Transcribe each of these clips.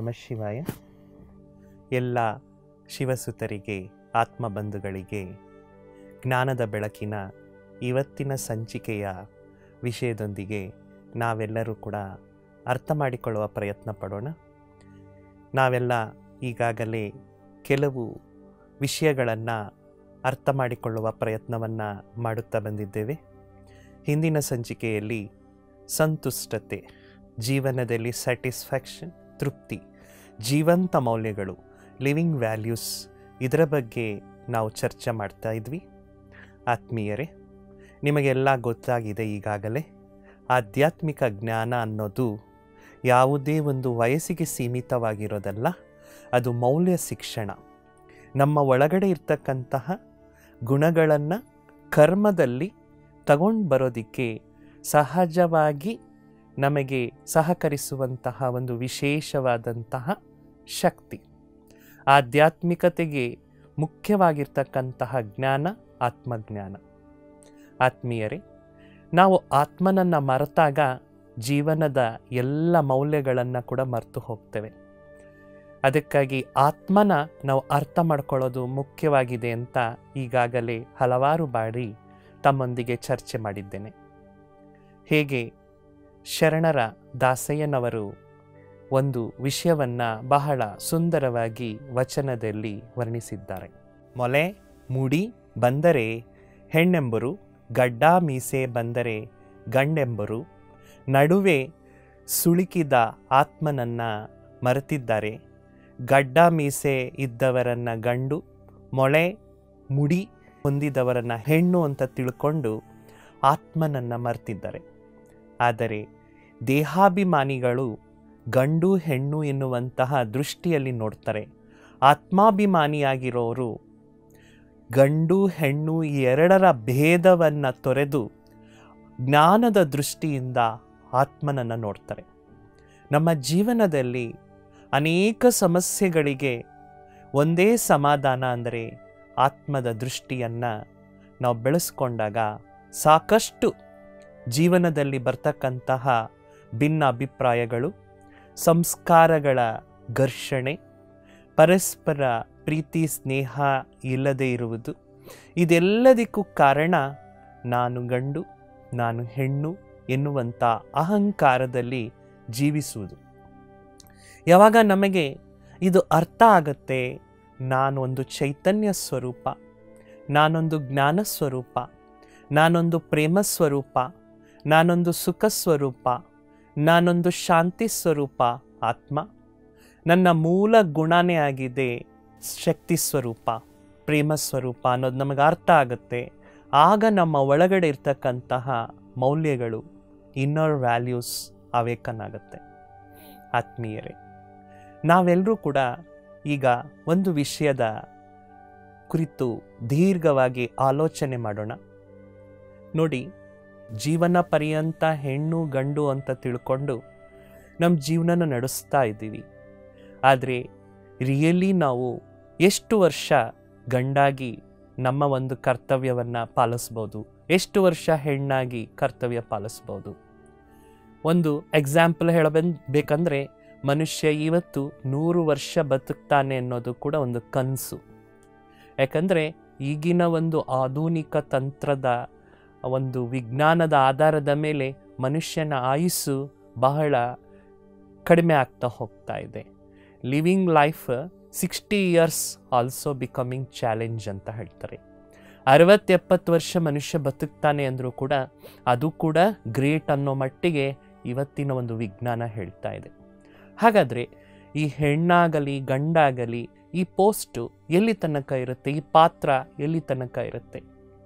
ನಮಃ ಶಿವಾಯ. ಎಲ್ಲ ಶಿವಸುತರಿಗೆ, ಆತ್ಮಬಂಧುಗಳಿಗೆ ಜ್ಞಾನದ ಬೆಳಕಿನ ಇವತ್ತಿನ ಸಂಚಿಕೆಯ ವಿಷಯದೊಂದಿಗೆ ನಾವೆಲ್ಲರೂ ಕೂಡ ಅರ್ಥ ಮಾಡಿಕೊಳ್ಳುವ ಪ್ರಯತ್ನ ಪಡೋಣ. ನಾವೆಲ್ಲ ಈಗಾಗಲೇ ಕೆಲವು ವಿಷಯಗಳನ್ನು ಅರ್ಥ ಮಾಡಿಕೊಳ್ಳುವ ಪ್ರಯತ್ನವನ್ನು ಮಾಡುತ್ತಾ ಬಂದಿದ್ದೇವೆ. ಹಿಂದಿನ ಸಂಚಿಕೆಯಲ್ಲಿ ಸಂತುಷ್ಟತೆ, ಜೀವನದಲ್ಲಿ ಸ್ಯಾಟಿಸ್ಫ್ಯಾಕ್ಷನ್, ತೃಪ್ತಿ, ಜೀವಂತ ಮೌಲ್ಯಗಳು, ಲಿವಿಂಗ್ ವ್ಯಾಲ್ಯೂಸ್, ಇದರ ಬಗ್ಗೆ ನಾವು ಚರ್ಚೆ ಮಾಡ್ತಾ ಇದ್ವಿ. ಆತ್ಮೀಯರೇ, ನಿಮಗೆಲ್ಲ ಗೊತ್ತಾಗಿದೆ ಈಗಾಗಲೇ, ಆಧ್ಯಾತ್ಮಿಕ ಜ್ಞಾನ ಅನ್ನೋದು ಯಾವುದೇ ಒಂದು ವಯಸ್ಸಿಗೆ ಸೀಮಿತವಾಗಿರೋದಲ್ಲ. ಅದು ಮೌಲ್ಯ ಶಿಕ್ಷಣ. ನಮ್ಮ ಒಳಗಡೆ ಇರ್ತಕ್ಕಂತಹ ಗುಣಗಳನ್ನು ಕರ್ಮದಲ್ಲಿ ತಗೊಂಡು ಬರೋದಕ್ಕೆ ಸಹಜವಾಗಿ ನಮಗೆ ಸಹಕರಿಸುವಂತಹ ಒಂದು ವಿಶೇಷವಾದಂತಹ ಶಕ್ತಿ. ಆಧ್ಯಾತ್ಮಿಕತೆಗೆ ಮುಖ್ಯವಾಗಿರ್ತಕ್ಕಂತಹ ಜ್ಞಾನ ಆತ್ಮಜ್ಞಾನ. ಆತ್ಮೀಯರೇ, ನಾವು ಆತ್ಮನನ್ನು ಮರೆತಾಗ ಜೀವನದ ಎಲ್ಲ ಮೌಲ್ಯಗಳನ್ನು ಕೂಡ ಮರೆತು ಹೋಗ್ತೇವೆ. ಅದಕ್ಕಾಗಿ ಆತ್ಮನ ನಾವು ಅರ್ಥ ಮಾಡ್ಕೊಳ್ಳೋದು ಮುಖ್ಯವಾಗಿದೆ ಅಂತ ಈಗಾಗಲೇ ಹಲವಾರು ಬಾರಿ ತಮ್ಮೊಂದಿಗೆ ಚರ್ಚೆ ಮಾಡಿದ್ದೇನೆ. ಹೇಗೆ ಶರಣರ ದಾಸಯ್ಯನವರು ಒಂದು ವಿಷಯವನ್ನು ಬಹಳ ಸುಂದರವಾಗಿ ವಚನದಲ್ಲಿ ವರ್ಣಿಸಿದ್ದಾರೆ. ಮೊಲೆ ಮುಡಿ ಬಂದರೆ ಹೆಣ್ಣೆಂಬರು, ಗಡ್ಡ ಮೀಸೆ ಬಂದರೆ ಗಂಡೆಂಬರು, ನಡುವೆ ಸುಳುಕಿದ ಆತ್ಮನನ್ನು ಮರೆತಿದ್ದಾರೆ. ಗಡ್ಡ ಮೀಸೆ ಇದ್ದವರನ್ನು ಗಂಡು, ಮೊಳೆ ಮುಡಿ ಹೊಂದಿದವರನ್ನು ಹೆಣ್ಣು ಅಂತ ತಿಳ್ಕೊಂಡು ಆತ್ಮನನ್ನು ಮರೆತಿದ್ದಾರೆ. ಆದರೆ ದೇಹಾಭಿಮಾನಿಗಳು ಗಂಡು ಹೆಣ್ಣು ಎನ್ನುವಂತಹ ದೃಷ್ಟಿಯಲ್ಲಿ ನೋಡ್ತಾರೆ. ಆತ್ಮಾಭಿಮಾನಿಯಾಗಿರೋರು ಗಂಡು ಹೆಣ್ಣು ಎರಡರ ಭೇದವನ್ನು ತೊರೆದು ಜ್ಞಾನದ ದೃಷ್ಟಿಯಿಂದ ಆತ್ಮನನ್ನು ನೋಡ್ತಾರೆ. ನಮ್ಮ ಜೀವನದಲ್ಲಿ ಅನೇಕ ಸಮಸ್ಯೆಗಳಿಗೆ ಒಂದೇ ಸಮಾಧಾನ ಅಂದರೆ ಆತ್ಮದ ದೃಷ್ಟಿಯನ್ನು ನಾವು ಬೆಳೆಸ್ಕೊಂಡಾಗ ಸಾಕಷ್ಟು ಜೀವನದಲ್ಲಿ ಬರ್ತಕ್ಕಂತಹ ಭಿನ್ನ ಅಭಿಪ್ರಾಯಗಳು, ಸಂಸ್ಕಾರಗಳ ಘರ್ಷಣೆ, ಪರಸ್ಪರ ಪ್ರೀತಿ ಸ್ನೇಹ ಇಲ್ಲದೇ ಇರುವುದು, ಇದೆಲ್ಲದಕ್ಕೂ ಕಾರಣ ನಾನು ಗಂಡು ನಾನು ಹೆಣ್ಣು ಎನ್ನುವಂಥ ಅಹಂಕಾರದಲ್ಲಿ ಜೀವಿಸುವುದು. ಯಾವಾಗ ನಮಗೆ ಇದು ಅರ್ಥ ಆಗುತ್ತೆ, ನಾನೊಂದು ಚೈತನ್ಯ ಸ್ವರೂಪ, ನಾನೊಂದು ಜ್ಞಾನ ಸ್ವರೂಪ, ನಾನೊಂದು ಪ್ರೇಮ ಸ್ವರೂಪ, ನಾನೊಂದು ಸುಖ ಸ್ವರೂಪ, ನಾನೊಂದು ಶಾಂತಿ ಸ್ವರೂಪ ಆತ್ಮ, ನನ್ನ ಮೂಲ ಗುಣನೇ ಆಗಿದೆ ಶಕ್ತಿ ಸ್ವರೂಪ, ಪ್ರೇಮ ಸ್ವರೂಪ ಅನ್ನೋದು ನಮಗೆ ಅರ್ಥ ಆಗುತ್ತೆ. ಆಗ ನಮ್ಮ ಒಳಗಡೆ ಇರ್ತಕ್ಕಂತಹ ಮೌಲ್ಯಗಳು, ಇನ್ನರ್ ವ್ಯಾಲ್ಯೂಸ್ ಅವೇಕನ್ ಆಗುತ್ತೆ. ಆತ್ಮೀಯರೇ, ನಾವೆಲ್ಲರೂ ಕೂಡ ಈಗ ಒಂದು ವಿಷಯದ ಕುರಿತು ದೀರ್ಘವಾಗಿ ಆಲೋಚನೆ ಮಾಡೋಣ. ನೋಡಿ, ಜೀವನ ಪರ್ಯಂತ ಹೆಣ್ಣು ಗಂಡು ಅಂತ ತಿಳ್ಕೊಂಡು ನಮ್ಮ ಜೀವನನ ನಡೆಸ್ತಾ ಇದ್ದೀವಿ. ಆದರೆ ರಿಯಲಿ ನಾವು ಎಷ್ಟು ವರ್ಷ ಗಂಡಾಗಿ ನಮ್ಮ ಒಂದು ಕರ್ತವ್ಯವನ್ನು ಪಾಲಿಸ್ಬೋದು, ಎಷ್ಟು ವರ್ಷ ಹೆಣ್ಣಾಗಿ ಕರ್ತವ್ಯ ಪಾಲಿಸ್ಬೋದು? ಒಂದು ಎಕ್ಸಾಂಪಲ್ ಹೇಳಬೇಕಂದ್ರೆ, ಮನುಷ್ಯ ಇವತ್ತು 100 ವರ್ಷ ಬದುಕ್ತಾನೆ ಅನ್ನೋದು ಕೂಡ ಒಂದು ಕನಸು. ಯಾಕಂದರೆ ಈಗಿನ ಒಂದು ಆಧುನಿಕ ತಂತ್ರದ ಒಂದು ವಿಜ್ಞಾನದ ಆಧಾರದ ಮೇಲೆ ಮನುಷ್ಯನ ಆಯುಸ್ಸು ಬಹಳ ಕಡಿಮೆ ಆಗ್ತಾ ಹೋಗ್ತಾ ಇದೆ. Living life 60 years also becoming challenge ಅಂತ ಹೇಳ್ತಾರೆ. 60-70 ವರ್ಷ ಮನುಷ್ಯ ಬದುಕ್ತಾನೆ ಅಂದರೂ ಕೂಡ ಅದು ಕೂಡ ಗ್ರೇಟ್ ಅನ್ನೋ ಮಟ್ಟಿಗೆ ಇವತ್ತಿನ ಒಂದು ವಿಜ್ಞಾನ ಹೇಳ್ತಾ ಇದೆ. ಹಾಗಾದರೆ ಈ ಹೆಣ್ಣಾಗಲಿ ಗಂಡಾಗಲಿ ಈ ಪೋಸ್ಟು ಎಲ್ಲಿ ತನಕ ಇರುತ್ತೆ, ಈ ಪಾತ್ರ ಎಲ್ಲಿ ತನಕ ಇರುತ್ತೆ?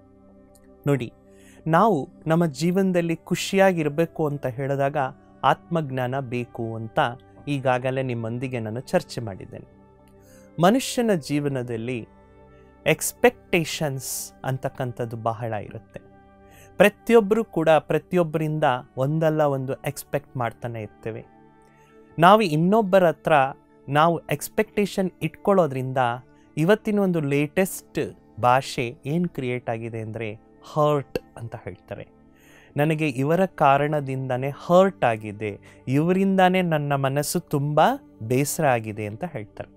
ನೋಡಿ, ನಾವು ನಮ್ಮ ಜೀವನದಲ್ಲಿ ಖುಷಿಯಾಗಿರಬೇಕು ಅಂತ ಹೇಳಿದಾಗ ಆತ್ಮಜ್ಞಾನ ಬೇಕು ಅಂತ ಈಗಾಗಲೇ ನಿಮ್ಮೊಂದಿಗೆ ನಾನು ಚರ್ಚೆ ಮಾಡಿದ್ದೇನೆ. ಮನುಷ್ಯನ ಜೀವನದಲ್ಲಿ ಎಕ್ಸ್ಪೆಕ್ಟೇಷನ್ಸ್ ಅಂತಕ್ಕಂಥದ್ದು ಬಹಳ ಇರುತ್ತೆ. ಪ್ರತಿಯೊಬ್ಬರು ಕೂಡ ಪ್ರತಿಯೊಬ್ಬರಿಂದ ಒಂದಲ್ಲ ಒಂದು ಎಕ್ಸ್ಪೆಕ್ಟ್ ಮಾಡ್ತಾನೆ ಇರ್ತೇವೆ. ನಾವು ಇನ್ನೊಬ್ಬರ ಹತ್ರ ನಾವು ಎಕ್ಸ್ಪೆಕ್ಟೇಷನ್ ಇಟ್ಕೊಳ್ಳೋದ್ರಿಂದ ಇವತ್ತಿನ ಒಂದು ಲೇಟೆಸ್ಟ್ ಭಾಷೆ ಏನು ಕ್ರಿಯೇಟ್ ಆಗಿದೆ ಅಂದರೆ ಹರ್ಟ್ ಅಂತ ಹೇಳ್ತಾರೆ. ನನಗೆ ಇವರ ಕಾರಣದಿಂದನೇ ಹರ್ಟ್ ಆಗಿದೆ, ಇವರಿಂದಾನೇ ನನ್ನ ಮನಸ್ಸು ತುಂಬ ಬೇಸರ ಆಗಿದೆ ಅಂತ ಹೇಳ್ತಾರೆ.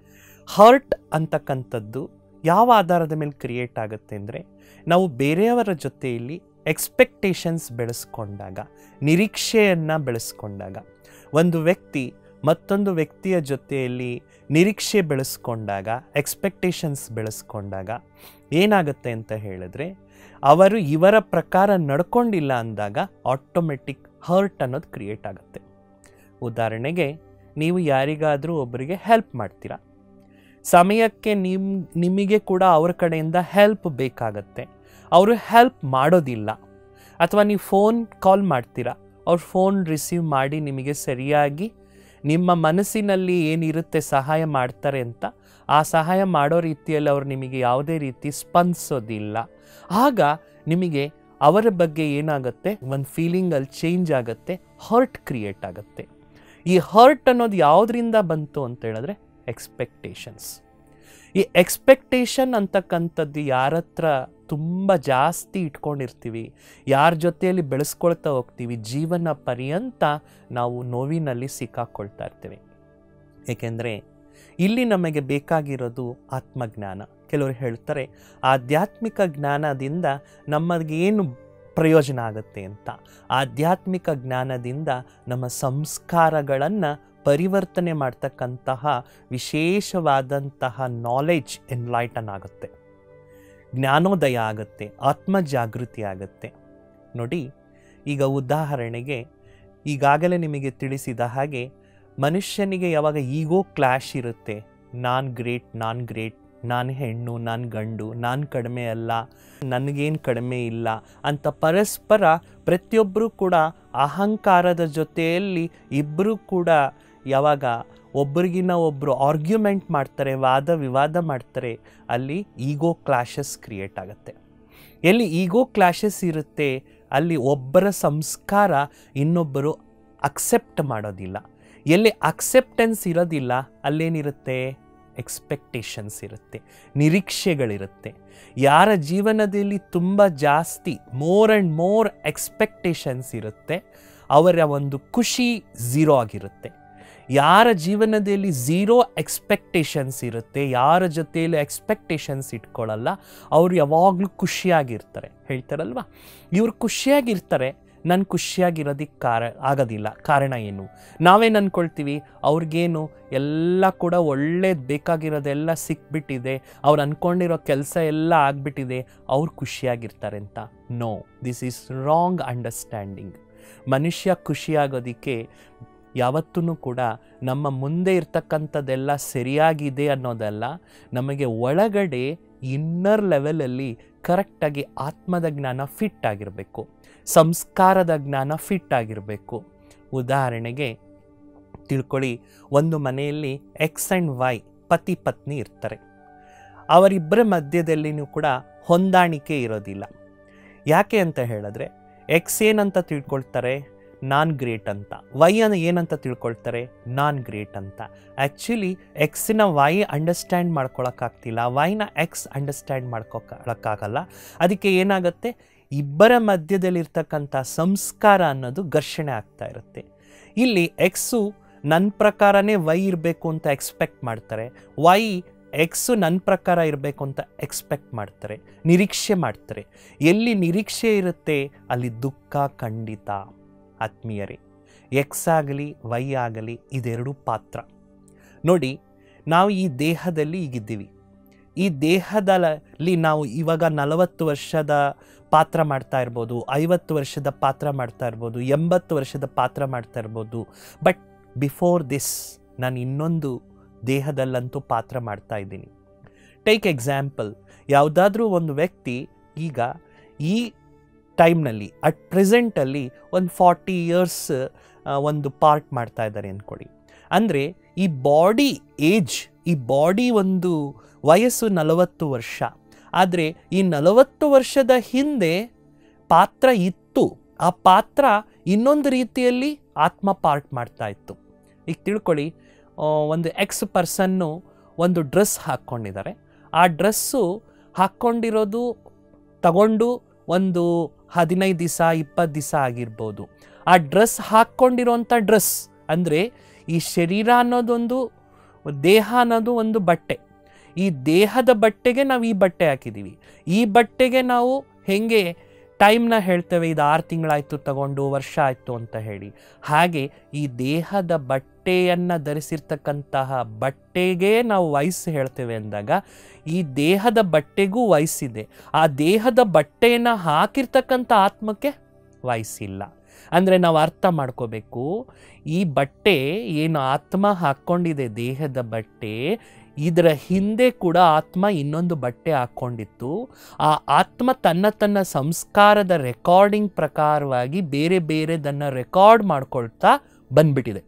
ಹರ್ಟ್ ಅಂತಕ್ಕಂಥದ್ದು ಯಾವ ಆಧಾರದ ಮೇಲೆ ಕ್ರಿಯೇಟ್ ಆಗುತ್ತೆ ಅಂದರೆ, ನಾವು ಬೇರೆಯವರ ಜೊತೆಯಲ್ಲಿ ಎಕ್ಸ್ಪೆಕ್ಟೇಷನ್ಸ್ ಬೆಳೆಸ್ಕೊಂಡಾಗ, ನಿರೀಕ್ಷೆಯನ್ನು ಬೆಳೆಸ್ಕೊಂಡಾಗ, ಒಂದು ವ್ಯಕ್ತಿ ಮತ್ತೊಂದು ವ್ಯಕ್ತಿಯ ಜೊತೆಯಲ್ಲಿ ನಿರೀಕ್ಷೆ ಬೆಳೆಸ್ಕೊಂಡಾಗ, ಎಕ್ಸ್ಪೆಕ್ಟೇಷನ್ಸ್ ಬೆಳೆಸ್ಕೊಂಡಾಗ ಏನಾಗುತ್ತೆ ಅಂತ ಹೇಳಿದ್ರೆ, ಅವರು ಇವರ ಪ್ರಕಾರ ನಡ್ಕೊಂಡಿಲ್ಲ ಅಂದಾಗ ಆಟೋಮೆಟಿಕ್ ಹರ್ಟ್ ಅನ್ನೋದು ಕ್ರಿಯೇಟ್ ಆಗುತ್ತೆ. ಉದಾಹರಣೆಗೆ, ನೀವು ಯಾರಿಗಾದರೂ ಒಬ್ಬರಿಗೆ ಹೆಲ್ಪ್ ಮಾಡ್ತೀರಾ, ಸಮಯಕ್ಕೆ ನಿಮಗೆ ಕೂಡ ಅವ್ರ ಕಡೆಯಿಂದ ಹೆಲ್ಪ್ ಬೇಕಾಗತ್ತೆ, ಅವರು ಹೆಲ್ಪ್ ಮಾಡೋದಿಲ್ಲ. ಅಥವಾ ನೀವು ಫೋನ್ ಕಾಲ್ ಮಾಡ್ತೀರಾ, ಅವ್ರು ಫೋನ್ ರಿಸೀವ್ ಮಾಡಿ ನಿಮಗೆ ಸರಿಯಾಗಿ ನಿಮ್ಮ ಮನಸ್ಸಿನಲ್ಲಿ ಏನಿರುತ್ತೆ ಸಹಾಯ ಮಾಡ್ತಾರೆ ಅಂತ, ಆ ಸಹಾಯ ಮಾಡೋ ರೀತಿಯಲ್ಲಿ ಅವರು ನಿಮಗೆ ಯಾವುದೇ ರೀತಿ ಸ್ಪಂದಿಸೋದಿಲ್ಲ. ಆಗ ನಿಮಗೆ ಅವರ ಬಗ್ಗೆ ಏನಾಗುತ್ತೆ, ಒಂದು ಫೀಲಿಂಗಲ್ಲಿ ಚೇಂಜ್ ಆಗುತ್ತೆ, ಹರ್ಟ್ ಕ್ರಿಯೇಟ್ ಆಗುತ್ತೆ. ಈ ಹರ್ಟ್ ಅನ್ನೋದು ಯಾವುದರಿಂದ ಬಂತು ಅಂತ ಹೇಳಿದ್ರೆ ಎಕ್ಸ್ಪೆಕ್ಟೇಷನ್ಸ್. ಈ ಎಕ್ಸ್ಪೆಕ್ಟೇಷನ್ ಅಂತಕ್ಕಂಥದ್ದು ಯಾರ ಹತ್ರ ತುಂಬ ಜಾಸ್ತಿ ಇಟ್ಕೊಂಡಿರ್ತೀವಿ, ಯಾರ ಜೊತೆಯಲ್ಲಿ ಬೆಳೆಸ್ಕೊಳ್ತಾ ಹೋಗ್ತೀವಿ, ಜೀವನ ಪರ್ಯಂತ ನಾವು ನೋವಿನಲ್ಲಿ ಸಿಕ್ಕಾಕೊಳ್ತಾ ಇರ್ತೀವಿ. ಏಕೆಂದರೆ ಇಲ್ಲಿ ನಮಗೆ ಬೇಕಾಗಿರೋದು ಆತ್ಮಜ್ಞಾನ. ಕೆಲವರು ಹೇಳ್ತಾರೆ ಆಧ್ಯಾತ್ಮಿಕ ಜ್ಞಾನದಿಂದ ನಮಗೇನು ಪ್ರಯೋಜನ ಆಗುತ್ತೆ ಅಂತ. ಆಧ್ಯಾತ್ಮಿಕ ಜ್ಞಾನದಿಂದ ನಮ್ಮ ಸಂಸ್ಕಾರಗಳನ್ನು ಪರಿವರ್ತನೆ ಮಾಡ್ತಕ್ಕಂತಹ ವಿಶೇಷವಾದಂತಹ ನಾಲೆಡ್ಜ್ ಎನ್ಲೈಟನ್ ಆಗುತ್ತೆ, ಜ್ಞಾನೋದಯ ಆಗುತ್ತೆ, ಆತ್ಮಜಾಗೃತಿ ಆಗುತ್ತೆ. ನೋಡಿ, ಈಗ ಉದಾಹರಣೆಗೆ ಈಗಾಗಲೇ ನಿಮಗೆ ತಿಳಿಸಿದ ಹಾಗೆ ಮನುಷ್ಯನಿಗೆ ಯಾವಾಗ ಈಗೋ ಕ್ಲಾಶ್ ಇರುತ್ತೆ, ನಾನು ಗ್ರೇಟ್, ನಾನು ಹೆಣ್ಣು, ನಾನು ಗಂಡು, ನಾನು ಕಡಿಮೆ ಅಲ್ಲ, ನನಗೇನು ಕಡಿಮೆ ಇಲ್ಲ ಅಂತ ಪರಸ್ಪರ ಪ್ರತಿಯೊಬ್ಬರೂ ಕೂಡ ಅಹಂಕಾರದ ಜೊತೆಯಲ್ಲಿ ಇಬ್ಬರೂ ಕೂಡ ಯಾವಾಗ ಒಬ್ರಿಗಿನ್ನ ಒಬ್ಬರು ಆರ್ಗ್ಯುಮೆಂಟ್ ಮಾಡ್ತಾರೆ, ವಾದ ವಿವಾದ ಮಾಡ್ತಾರೆ, ಅಲ್ಲಿ ಈಗೋ ಕ್ಲಾಶಸ್ ಕ್ರಿಯೇಟ್ ಆಗುತ್ತೆ. ಎಲ್ಲಿ ಈಗೋ ಕ್ಲಾಶಸ್ ಇರುತ್ತೆ ಅಲ್ಲಿ ಒಬ್ಬರ ಸಂಸ್ಕಾರ ಇನ್ನೊಬ್ಬರು ಅಕ್ಸೆಪ್ಟ್ ಮಾಡೋದಿಲ್ಲ. ಎಲ್ಲಿ ಅಕ್ಸೆಪ್ಟೆನ್ಸ್ ಇರೋದಿಲ್ಲ ಅಲ್ಲೇನಿರುತ್ತೆ, ಎಕ್ಸ್ಪೆಕ್ಟೇಷನ್ಸ್ ಇರುತ್ತೆ, ನಿರೀಕ್ಷೆಗಳಿರುತ್ತೆ. ಯಾರ ಜೀವನದಲ್ಲಿ ತುಂಬ ಜಾಸ್ತಿ ಮೋರ್ ಆ್ಯಂಡ್ ಮೋರ್ ಎಕ್ಸ್ಪೆಕ್ಟೇಷನ್ಸ್ ಇರುತ್ತೆ ಅವರ ಒಂದು ಖುಷಿ ಝೀರೋ ಆಗಿರುತ್ತೆ. ಯಾರ ಜೀವನದಲ್ಲಿ ಝೀರೋ ಎಕ್ಸ್ಪೆಕ್ಟೇಷನ್ಸ್ ಇರುತ್ತೆ, ಯಾರ ಜೊತೆಯಲ್ಲಿ ಎಕ್ಸ್ಪೆಕ್ಟೇಷನ್ಸ್ ಇಟ್ಕೊಳ್ಳಲ್ಲ, ಅವರು ಯಾವಾಗಲೂ ಖುಷಿಯಾಗಿರ್ತಾರೆ. ಹೇಳ್ತಾರಲ್ವ, ಇವರು ಖುಷಿಯಾಗಿರ್ತಾರೆ, ನಾನು ಖುಷಿಯಾಗಿರೋದಕ್ಕೆ ಆಗೋದಿಲ್ಲ. ಕಾರಣ ಏನು? ನಾವೇನು ಅಂದ್ಕೊಳ್ತೀವಿ, ಅವ್ರಿಗೇನು ಎಲ್ಲ ಕೂಡ ಒಳ್ಳೇದು ಬೇಕಾಗಿರೋದೆಲ್ಲ ಸಿಕ್ಬಿಟ್ಟಿದೆ, ಅವ್ರು ಅಂದ್ಕೊಂಡಿರೋ ಕೆಲಸ ಎಲ್ಲ ಆಗಿಬಿಟ್ಟಿದೆ, ಅವ್ರು ಖುಷಿಯಾಗಿರ್ತಾರೆ ಅಂತ. No, this is wrong understanding. ಮನುಷ್ಯ ಖುಷಿಯಾಗೋದಕ್ಕೆ ಯಾವತ್ತೂ ಕೂಡ ನಮ್ಮ ಮುಂದೆ ಇರ್ತಕ್ಕಂಥದ್ದೆಲ್ಲ ಸರಿಯಾಗಿದೆ ಅನ್ನೋದಲ್ಲ, ನಮಗೆ ಒಳಗಡೆ ಇನ್ನರ್ ಲೆವೆಲಲ್ಲಿ ಕರೆಕ್ಟಾಗಿ ಆತ್ಮದ ಜ್ಞಾನ ಫಿಟ್ ಆಗಿರಬೇಕು, ಸಂಸ್ಕಾರದ ಜ್ಞಾನ ಫಿಟ್ ಆಗಿರಬೇಕು. ಉದಾಹರಣೆಗೆ ತಿಳ್ಕೊಳ್ಳಿ, ಒಂದು ಮನೆಯಲ್ಲಿ ಎಕ್ಸ್ ಆ್ಯಂಡ್ ವೈ ಪತಿ ಪತ್ನಿ ಇರ್ತಾರೆ. ಅವರಿಬ್ಬರ ಮಧ್ಯದಲ್ಲಿನೂ ಕೂಡ ಹೊಂದಾಣಿಕೆ ಇರೋದಿಲ್ಲ. ಯಾಕೆ ಅಂತ ಹೇಳಿದ್ರೆ, ಎಕ್ಸ್ ಏನಂತ ತಿಳ್ಕೊಳ್ತಾರೆ, ನಾನ್ ಗ್ರೇಟ್ ಅಂತ. ವೈ ಏನಂತ ತಿಳ್ಕೊಳ್ತಾರೆ, ನಾನ್ ಗ್ರೇಟ್ ಅಂತ. ಆ್ಯಕ್ಚುಲಿ ಎಕ್ಸಿನ ವೈ ಅಂಡರ್ಸ್ಟ್ಯಾಂಡ್ ಮಾಡ್ಕೊಳಕ್ಕಾಗ್ತಿಲ್ಲ, ವೈನ ಎಕ್ಸ್ ಅಂಡರ್ಸ್ಟ್ಯಾಂಡ್ ಮಾಡ್ಕೊಳಕ್ಕಾಗಲ್ಲ. ಅದಕ್ಕೆ ಏನಾಗುತ್ತೆ, ಇಬ್ಬರ ಮಧ್ಯದಲ್ಲಿರ್ತಕ್ಕಂಥ ಸಂಸ್ಕಾರ ಅನ್ನೋದು ಘರ್ಷಣೆ ಆಗ್ತಾ ಇರುತ್ತೆ. ಇಲ್ಲಿ ಎಕ್ಸು ನನ್ನ ಪ್ರಕಾರನೇ ವೈ ಇರಬೇಕು ಅಂತ ಎಕ್ಸ್ಪೆಕ್ಟ್ ಮಾಡ್ತಾರೆ, ವೈ ಎಕ್ಸು ನನ್ನ ಪ್ರಕಾರ ಇರಬೇಕು ಅಂತ ಎಕ್ಸ್ಪೆಕ್ಟ್ ಮಾಡ್ತಾರೆ, ನಿರೀಕ್ಷೆ ಮಾಡ್ತಾರೆ. ಎಲ್ಲಿ ನಿರೀಕ್ಷೆ ಇರುತ್ತೆ ಅಲ್ಲಿ ದುಃಖ ಖಂಡಿತ. ಆತ್ಮೀಯರೇ, ಎಕ್ಸ್ ಆಗಲಿ ವೈ ಆಗಲಿ ಇದೆರಡು ಪಾತ್ರ. ನೋಡಿ, ನಾವು ಈ ದೇಹದಲ್ಲಿ ಈಗಿದ್ದೀವಿ. ಈ ದೇಹದಲ್ಲಿ ನಾವು ಇವಾಗ 40 ವರ್ಷದ ಪಾತ್ರ ಮಾಡ್ತಾ ಇರ್ಬೋದು, 50 ವರ್ಷದ ಪಾತ್ರ ಮಾಡ್ತಾ ಇರ್ಬೋದು, 80 ವರ್ಷದ ಪಾತ್ರ ಮಾಡ್ತಾ ಇರ್ಬೋದು. ಬಟ್ ಬಿಫೋರ್ ದಿಸ್ ನಾನು ಇನ್ನೊಂದು ದೇಹದಲ್ಲಂತೂ ಪಾತ್ರ ಮಾಡ್ತಾ ಇದ್ದೀನಿ. ಟೇಕ್ ಎಕ್ಸಾಂಪಲ್, ಯಾವುದಾದ್ರೂ ಒಂದು ವ್ಯಕ್ತಿ ಈಗ ಈ ಟೈಮ್ನಲ್ಲಿ ಅಟ್ ಪ್ರೆಸೆಂಟಲ್ಲಿ ಒಂದು 40 ಇಯರ್ಸ್ ಒಂದು ಪಾರ್ಟ್ ಮಾಡ್ತಾ ಇದ್ದಾರೆ ಅಂದ್ಕೊಳ್ಳಿ. ಅಂದರೆ ಈ ಬಾಡಿ ಏಜ್, ಈ ಬಾಡಿ ಒಂದು ವಯಸ್ಸು 40 ವರ್ಷ. ಆದರೆ ಈ 40 ವರ್ಷದ ಹಿಂದೆ ಪಾತ್ರ ಇತ್ತು, ಆ ಪಾತ್ರ ಇನ್ನೊಂದು ರೀತಿಯಲ್ಲಿ ಆತ್ಮ ಪಾರ್ಟ್ ಮಾಡ್ತಾ ಇತ್ತು. ಈಗ ತಿಳ್ಕೊಳ್ಳಿ, ಒಂದು ಎಕ್ಸ್ ಪರ್ಸನ್ನು ಒಂದು ಡ್ರೆಸ್ ಹಾಕ್ಕೊಂಡಿದ್ದಾರೆ. ಆ ಡ್ರೆಸ್ಸು ಹಾಕ್ಕೊಂಡಿರೋದು ತಗೊಂಡು ಒಂದು 15 ದಿವಸ 20 ದಿವಸ ಆಗಿರ್ಬೋದು. ಆ ಡ್ರೆಸ್ ಹಾಕ್ಕೊಂಡಿರೋಂಥ ಡ್ರೆಸ್ ಅಂದರೆ ಈ ಶರೀರ ಅನ್ನೋದೊಂದು, ದೇಹ ಅನ್ನೋದು ಒಂದು ಬಟ್ಟೆ. ಈ ದೇಹದ ಬಟ್ಟೆಗೆ ನಾವು ಈ ಬಟ್ಟೆ ಹಾಕಿದ್ದೀವಿ. ಈ ಬಟ್ಟೆಗೆ ನಾವು ಹೇಗೆ ಟೈಮ್ನ ಹೇಳ್ತೇವೆ, ಇದು 6 ತಿಂಗಳಾಯಿತು ತಗೊಂಡು, ವರ್ಷ ಆಯಿತು ಅಂತ ಹೇಳಿ. ಹಾಗೆ ಈ ದೇಹದ ಬಟ್ಟೆಯನ್ನು ಧರಿಸಿರ್ತಕ್ಕಂತಹ ಬಟ್ಟೆಗೆ ನಾವು ವಯಸ್ಸು ಹೇಳ್ತೇವೆ ಅಂದಾಗ ಈ ದೇಹದ ಬಟ್ಟೆಗೂ ವಯಸ್ಸಿದೆ. ಆ ದೇಹದ ಬಟ್ಟೆಯನ್ನು ಹಾಕಿರ್ತಕ್ಕಂಥ ಆತ್ಮಕ್ಕೆ ವಯಸ್ಸಿಲ್ಲ. ಅಂದರೆ ನಾವು ಅರ್ಥ ಮಾಡ್ಕೋಬೇಕು, ಈ ಬಟ್ಟೆ ಏನು ಆತ್ಮ ಹಾಕ್ಕೊಂಡಿದೆ, ದೇಹದ ಬಟ್ಟೆ, ಇದರ ಹಿಂದೆ ಕೂಡ ಆತ್ಮ ಇನ್ನೊಂದು ಬಟ್ಟೆ ಹಾಕ್ಕೊಂಡಿತ್ತು. ಆ ಆತ್ಮ ತನ್ನ ಸಂಸ್ಕಾರದ ರೆಕಾರ್ಡಿಂಗ್ ಪ್ರಕಾರವಾಗಿ ಬೇರೆ ಬೇರೆದನ್ನು ರೆಕಾರ್ಡ್ ಮಾಡ್ಕೊಳ್ತಾ ಬಂದ್ಬಿಟ್ಟಿದೆ.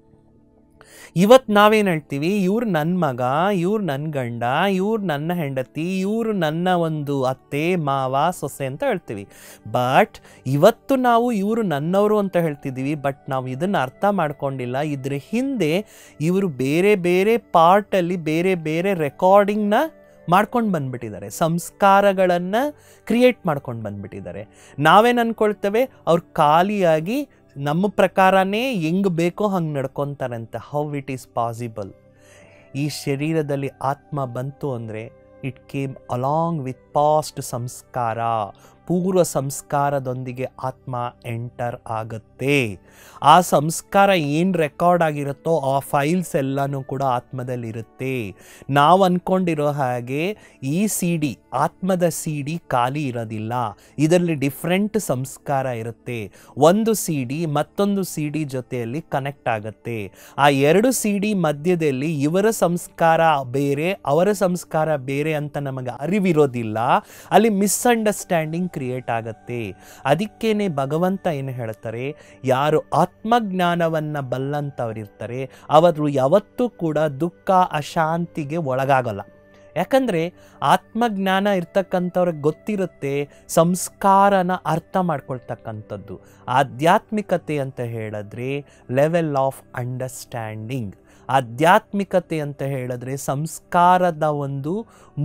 ಇವತ್ತು ನಾವೇನು ಹೇಳ್ತೀವಿ, ಇವ್ರು ನನ್ನ ಮಗ, ಇವ್ರು ನನ್ನ ಗಂಡ, ಇವ್ರು ನನ್ನ ಹೆಂಡತಿ, ಇವರು ನನ್ನ ಒಂದು ಅತ್ತೆ ಮಾವ ಸೊಸೆ ಅಂತ ಹೇಳ್ತೀವಿ. ಬಟ್ ಇವತ್ತು ನಾವು ಇವರು ನನ್ನವರು ಅಂತ ಹೇಳ್ತಿದ್ದೀವಿ. ಬಟ್ ನಾವು ಇದನ್ನು ಅರ್ಥ ಮಾಡ್ಕೊಂಡಿಲ್ಲ, ಇದ್ರ ಹಿಂದೆ ಇವರು ಬೇರೆ ಬೇರೆ ಪಾರ್ಟಲ್ಲಿ ಬೇರೆ ಬೇರೆ ರೆಕಾರ್ಡಿಂಗ್ನ ಮಾಡ್ಕೊಂಡು ಬಂದ್ಬಿಟ್ಟಿದ್ದಾರೆ, ಸಂಸ್ಕಾರಗಳನ್ನು ಕ್ರಿಯೇಟ್ ಮಾಡ್ಕೊಂಡು ಬಂದ್ಬಿಟ್ಟಿದ್ದಾರೆ. ನಾವೇನು ಅಂದ್ಕೊಳ್ತೇವೆ, ಅವ್ರು ಖಾಲಿಯಾಗಿ ನಮ್ಮ ಪ್ರಕಾರನೇ ಹೆಂಗೆ ಬೇಕೋ ಹಂಗೆ ನಡ್ಕೊತಾರಂತೆ. How it is possible? ಈ ಶರೀರದಲ್ಲಿ ಆತ್ಮ ಬಂತು ಅಂದರೆ it came along with past ಸಂಸ್ಕಾರ. ಪೂರ್ವ ಸಂಸ್ಕಾರದೊಂದಿಗೆ ಆತ್ಮ ಎಂಟರ್ ಆಗುತ್ತೆ. ಆ ಸಂಸ್ಕಾರ ಏನು ರೆಕಾರ್ಡ್ ಆಗಿರುತ್ತೋ ಆ ಫೈಲ್ಸ್ ಎಲ್ಲನೂ ಕೂಡ ಆತ್ಮದಲ್ಲಿರುತ್ತೆ. ನಾವು ಅಂದ್ಕೊಂಡಿರೋ ಹಾಗೆ ಈ CD, ಆತ್ಮದ CD ಖಾಲಿ ಇರೋದಿಲ್ಲ. ಇದರಲ್ಲಿ ಡಿಫ್ರೆಂಟ್ ಸಂಸ್ಕಾರ ಇರುತ್ತೆ. ಒಂದು CD ಮತ್ತೊಂದು CD ಜೊತೆಯಲ್ಲಿ ಕನೆಕ್ಟ್ ಆಗುತ್ತೆ. ಆ 2 CD ಮಧ್ಯದಲ್ಲಿ ಇವರ ಸಂಸ್ಕಾರ ಬೇರೆ, ಅವರ ಸಂಸ್ಕಾರ ಬೇರೆ ಅಂತ ನಮಗೆ ಅರಿವಿರೋದಿಲ್ಲ. ಅಲ್ಲಿ ಮಿಸ್ಅಂಡರ್ಸ್ಟ್ಯಾಂಡಿಂಗ್ ಕ್ರಿಯೇಟ್ ಆಗುತ್ತೆ. ಅದಕ್ಕೇನೆ ಭಗವಂತ ಏನು ಹೇಳ್ತಾರೆ, ಯಾರು ಆತ್ಮಜ್ಞಾನವನ್ನು ಬಲ್ಲಂಥವರಿರ್ತಾರೆ ಅವರು ಯಾವತ್ತೂ ಕೂಡ ದುಃಖ ಅಶಾಂತಿಗೆ ಒಳಗಾಗಲ್ಲ. ಯಾಕಂದರೆ ಆತ್ಮಜ್ಞಾನ ಇರ್ತಕ್ಕಂಥವ್ರಿಗೆ ಗೊತ್ತಿರುತ್ತೆ ಸಂಸ್ಕಾರನ ಅರ್ಥ ಮಾಡ್ಕೊಳ್ತಕ್ಕಂಥದ್ದು. ಆಧ್ಯಾತ್ಮಿಕತೆ ಅಂತ ಹೇಳಿದ್ರೆ ಲೆವೆಲ್ ಆಫ್ ಅಂಡರ್ಸ್ಟ್ಯಾಂಡಿಂಗ್. ಆಧ್ಯಾತ್ಮಿಕತೆ ಅಂತ ಹೇಳಿದ್ರೆ ಸಂಸ್ಕಾರದ ಒಂದು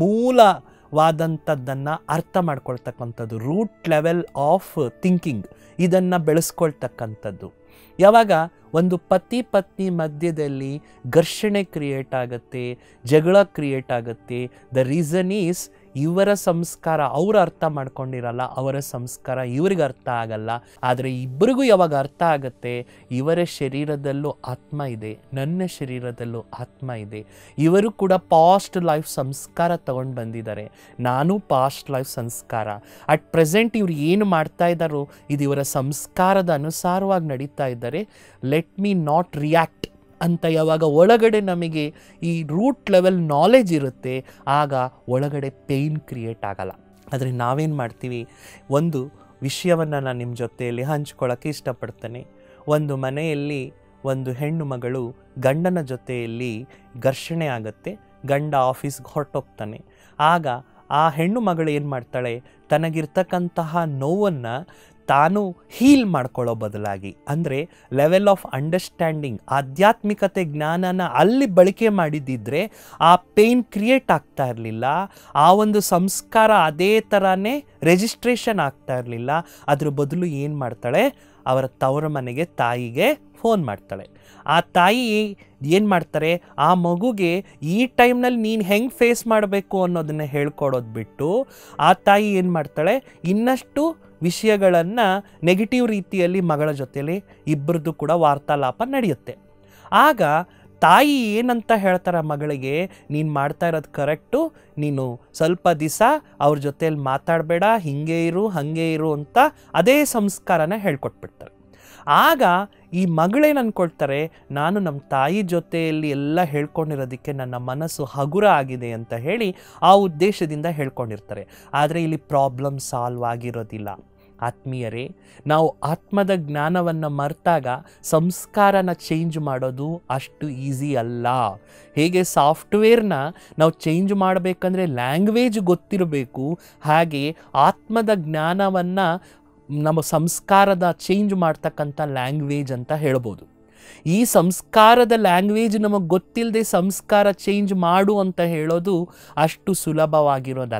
ಮೂಲವಾದಂಥದ್ದನ್ನು ಅರ್ಥ ಮಾಡ್ಕೊಳ್ತಕ್ಕಂಥದ್ದು, ರೂಟ್ ಲೆವೆಲ್ ಆಫ್ ಥಿಂಕಿಂಗ್, ಇದನ್ನು ಬೆಳೆಸ್ಕೊಳ್ತಕ್ಕಂಥದ್ದು. ಯಾವಾಗ ಒಂದು ಪತಿ ಪತ್ನಿ ಮಧ್ಯದಲ್ಲಿ ಘರ್ಷಣೆ ಕ್ರಿಯೇಟ್ ಆಗುತ್ತೆ, ಜಗಳ ಕ್ರಿಯೇಟ್ ಆಗುತ್ತೆ, ದ ರೀಸನ್ ಈಸ್ ಇವರ ಸಂಸ್ಕಾರ ಅವರು ಅರ್ಥ ಮಾಡ್ಕೊಂಡಿರಲ್ಲ, ಅವರ ಸಂಸ್ಕಾರ ಇವ್ರಿಗೆ ಅರ್ಥ ಆಗಲ್ಲ. ಆದರೆ ಇಬ್ಬರಿಗೂ ಯಾವಾಗ ಅರ್ಥ ಆಗುತ್ತೆ, ಇವರ ಶರೀರದಲ್ಲೂ ಆತ್ಮ ಇದೆ, ನನ್ನ ಶರೀರದಲ್ಲೂ ಆತ್ಮ ಇದೆ, ಇವರು ಕೂಡ ಪಾಸ್ಟ್ ಲೈಫ್ ಸಂಸ್ಕಾರ ತಗೊಂಡು ಬಂದಿದ್ದಾರೆ, ನಾನು ಪಾಸ್ಟ್ ಲೈಫ್ ಸಂಸ್ಕಾರ, ಅಟ್ ಪ್ರೆಸೆಂಟ್ ಇವ್ರು ಏನು ಮಾಡ್ತಾ ಇದ್ದಾರೋ ಇದು ಇವರ ಸಂಸ್ಕಾರದ ಅನುಸಾರವಾಗಿ ನಡೀತಾ ಇದ್ದಾರೆ, ಲೆಟ್ ಮೀ ನಾಟ್ ರಿಯಾಕ್ಟ್ ಅಂತ ಯಾವಾಗ ಒಳಗಡೆ ನಮಗೆ ಈ ರೂಟ್ ಲೆವೆಲ್ ನಾಲೆಜ್ ಇರುತ್ತೆ, ಆಗ ಒಳಗಡೆ ಪೇಯ್ನ್ ಕ್ರಿಯೇಟ್ ಆಗಲ್ಲ. ಆದರೆ ನಾವೇನು ಮಾಡ್ತೀವಿ, ಒಂದು ವಿಷಯವನ್ನು ನಾನು ನಿಮ್ಮ ಜೊತೆಯಲ್ಲಿ ಹಂಚ್ಕೊಳ್ಳೋಕ್ಕೆ ಇಷ್ಟಪಡ್ತೇನೆ. ಒಂದು ಮನೆಯಲ್ಲಿ ಒಂದು ಹೆಣ್ಣು ಮಗಳು ಗಂಡನ ಜೊತೆಯಲ್ಲಿ ಘರ್ಷಣೆ ಆಗುತ್ತೆ, ಗಂಡ ಆಫೀಸ್ಗೆ ಹೊರಟೋಗ್ತಾನೆ. ಆಗ ಆ ಹೆಣ್ಣು ಮಗಳು ಏನು ಮಾಡ್ತಾಳೆ, ತನಗಿರ್ತಕ್ಕಂತಹ ನೋವನ್ನು ತಾನು ಹೀಲ್ ಮಾಡ್ಕೊಳ್ಳೋ ಬದಲಾಗಿ, ಅಂದರೆ ಲೆವೆಲ್ ಆಫ್ ಅಂಡರ್ಸ್ಟ್ಯಾಂಡಿಂಗ್, ಆಧ್ಯಾತ್ಮಿಕತೆ ಜ್ಞಾನನ ಅಲ್ಲಿ ಬಳಕೆ ಮಾಡಿದ್ದಿದ್ರೆ ಆ ಪೇಯ್ನ್ ಕ್ರಿಯೇಟ್ ಆಗ್ತಾ ಇರಲಿಲ್ಲ, ಆ ಒಂದು ಸಂಸ್ಕಾರ ಅದೇ ಥರನೇ ರಿಜಿಸ್ಟ್ರೇಷನ್ ಆಗ್ತಾ ಇರಲಿಲ್ಲ. ಅದ್ರ ಬದಲು ಏನು ಮಾಡ್ತಾಳೆ, ಅವರ ತವರ ಮನೆಗೆ ತಾಯಿಗೆ ಫೋನ್ ಮಾಡ್ತಾಳೆ. ಆ ತಾಯಿ ಏನು ಮಾಡ್ತಾರೆ, ಆ ಮಗುಗೆ ಈ ಟೈಮ್ನಲ್ಲಿ ನೀನು ಹೆಂಗೆ ಫೇಸ್ ಮಾಡಬೇಕು ಅನ್ನೋದನ್ನು ಹೇಳ್ಕೊಡೋದು ಬಿಟ್ಟು ಆ ತಾಯಿ ಏನು ಮಾಡ್ತಾಳೆ, ಇನ್ನಷ್ಟು ವಿಷಯಗಳನ್ನು ನೆಗೆಟಿವ್ ರೀತಿಯಲ್ಲಿ ಮಗಳ ಜೊತೆಯಲ್ಲಿ ಇಬ್ಬರದ್ದು ಕೂಡ ವಾರ್ತಾಲಾಪ ನಡೆಯುತ್ತೆ. ಆಗ ತಾಯಿ ಏನಂತ ಹೇಳ್ತಾರೆ ಮಗಳಿಗೆ, ನೀನು ಮಾಡ್ತಾ ಇರೋದು ಕರೆಕ್ಟು, ನೀನು ಸ್ವಲ್ಪ ದಿವಸ ಅವ್ರ ಜೊತೆಯಲ್ಲಿ ಮಾತಾಡಬೇಡ, ಹಿಂಗೆ ಇರು ಹಾಗೆ ಇರು ಅಂತ ಅದೇ ಸಂಸ್ಕಾರನ ಹೇಳ್ಕೊಟ್ಬಿಡ್ತಾರೆ. ಆಗ ಈ ಮಗಳೇನು ಅಂದ್ಕೊಳ್ತಾರೆ, ನಾನು ನಮ್ಮ ತಾಯಿ ಜೊತೆಯಲ್ಲಿ ಎಲ್ಲ ಹೇಳ್ಕೊಂಡಿರೋದಕ್ಕೆ ನನ್ನ ಮನಸ್ಸು ಹಗುರ ಆಗಿದೆ ಅಂತ ಹೇಳಿ ಆ ಉದ್ದೇಶದಿಂದ ಹೇಳ್ಕೊಂಡಿರ್ತಾರೆ. ಆದರೆ ಇಲ್ಲಿ ಪ್ರಾಬ್ಲಮ್ ಸಾಲ್ವ್ ಆಗಿರೋದಿಲ್ಲ. ಆತ್ಮೀಯರೇ, ನಾವು ಆತ್ಮದ ಜ್ಞಾನವನ್ನು ಮರೆತಾಗ ಸಂಸ್ಕಾರನ ಚೇಂಜ್ ಮಾಡೋದು ಅಷ್ಟು ಈಸಿ ಅಲ್ಲ. ಹೇಗೆ ಸಾಫ್ಟ್ವೇರ್ನ ನಾವು ಚೇಂಜ್ ಮಾಡಬೇಕಂದ್ರೆ ಲ್ಯಾಂಗ್ವೇಜ್ ಗೊತ್ತಿರಬೇಕು, ಹಾಗೆ ಆತ್ಮದ ಜ್ಞಾನವನ್ನು ನಮ್ಮ ಸಂಸ್ಕಾರದ ಚೇಂಜ್ ಮಾಡ್ತಕ್ಕಂಥ ಲ್ಯಾಂಗ್ವೇಜ್ ಅಂತ ಹೇಳ್ಬೋದು. ಈ ಸಂಸ್ಕಾರದ ಲ್ಯಾಂಗ್ವೇಜ್ ನಮಗೆ ಗೊತ್ತಿಲ್ಲದೆ ಸಂಸ್ಕಾರ ಚೇಂಜ್ ಮಾಡು ಅಂತ ಹೇಳೋದು ಅಷ್ಟು ಸುಲಭವಾಗಿರೋದಲ್ಲ.